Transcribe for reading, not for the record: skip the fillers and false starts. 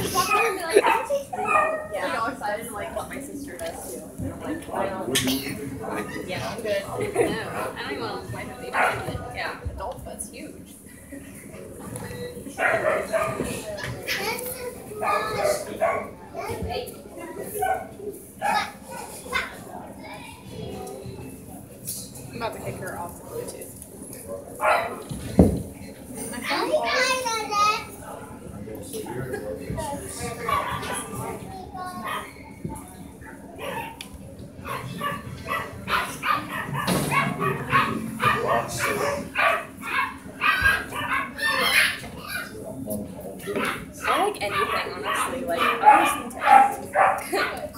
just walk around and be like, oh, yeah. Like all excited and like what my sister does too. And I'm like, yeah, I'm good. No, I don't even want to wipe a baby foot. Yeah, adult foot's huge. I'm about to kick her off the Bluetooth. I like anything, honestly. Like, I listen to anything.